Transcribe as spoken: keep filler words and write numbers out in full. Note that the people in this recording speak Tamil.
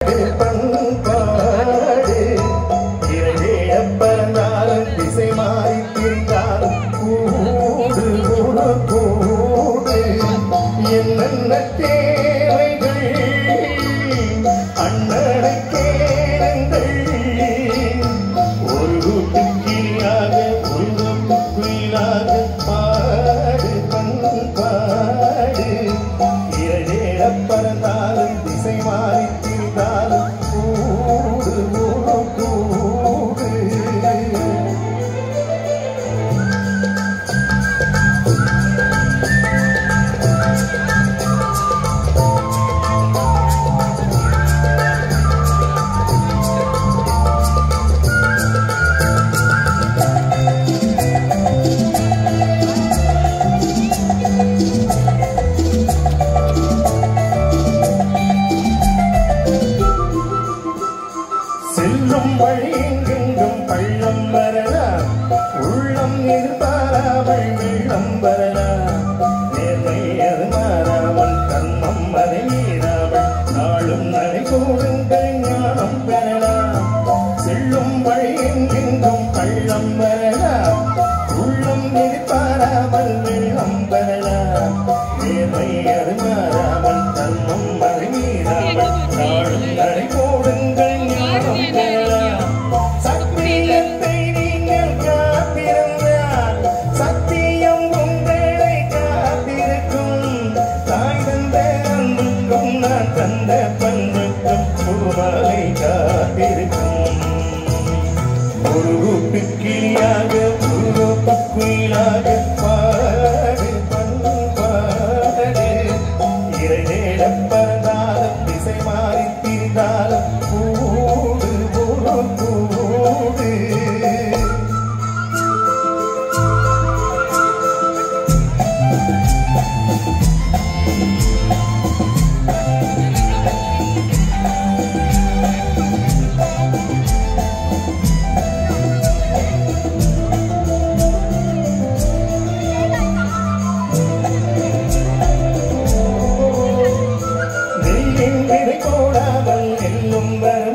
பண்பாடு இறைவேடப்பறந்தாலும் திசை மாறி திரிந்தாலும் கூடு ஒரு கூடு என்னென்ன தேவைகள் அண்ணனை கேளுங்கள் ஒரு குட்டியாக ஒரு குயிலாக பாடு பண்பாடு இறைவேடப்பறந்தாலும் திசை மாறி திரிந்தாலும் கூடு ஒரு கூடு செல்லும் வழியெங்கும் பள்ளம் வரலாம் உள்ளம் எதிர்பாராமல் வெள்ளம் வரலாம் நேர்மை அது மாறாமல் கர்மம் அதை மீறாமல் நாளும் நடை கூடுங்கள் ஞானம் பெறலாம் செல்லும் வழியெங்கும் பள்ளம் வரலாம் உள்ளம் எதிர்பாராமல் வெள்ளம் வரலாம் நேர்மை அது மாறாமல் கர்மம் அதை மீறாமல் நாளும் நடை கூடுங்கள் சத்தியத்தை நீங்கள் காத்திருந்தால் சத்தியம் உங்களை காத்திருக்கும் தாய் தந்த அன்புக்கும் நான் தந்த பண்புக்கும் பூமலை காத்திருக்கும் ஒரு குட்டியாக ஒரு குயிலாக பாடு பண்பாடு இறைவேடப்பறந்தாலும் திசை மாறி திரிந்தாலும் கூடு ஒரு கூடு நெல்லின் விதை போடாமல் நெல்லும் வரும்